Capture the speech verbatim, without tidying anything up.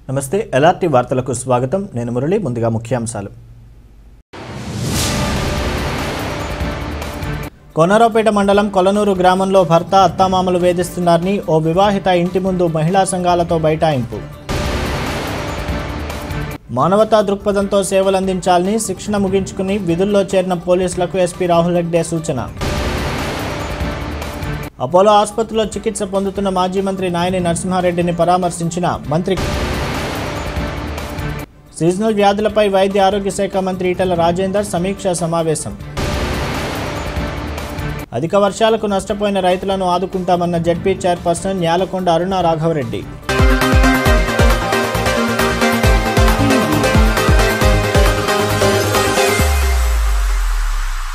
నమస్తే ఎల్ఆర్టీ వార్తలకు స్వాగతం నేను మురళి ముందుగా ముఖ్యాంశాలు కోనరావుపేట మండలం కొలనూరు గ్రామంలో భర్త అత్తామామలు వేధిస్తున్నారని ఓ వివాహిత ఇంటి ముందు మహిళా సంఘాలతో బైఠాయింపు మానవతా దృక్పథంతో సేవలు అందించాలని శిక్షణ ముగించుకుని విధుల్లో చేరిన పోలీసులకు ఎస్పీ రాహుల్ రెడ్డి సూచన అపోలో ఆసుపత్రిలో చికిత్స పొందుతున్న మాజీ మంత్రి నాయని నరసింహారెడ్డిని పరామర్శించిన మంత్రి సీజనల్ వ్యాధులపై వైద్య ఆరోగ్య శాఖ మంత్రి ఈటెల రాజేందర్ సమీక్షా సమావేశం అధిక వర్షాలకు నష్టపోయిన రైతులను ఆదుకుంటామన్న జడ్పీ చైర్పర్సన్ న్యాలకొండ అరుణ రాఘవరెడ్డి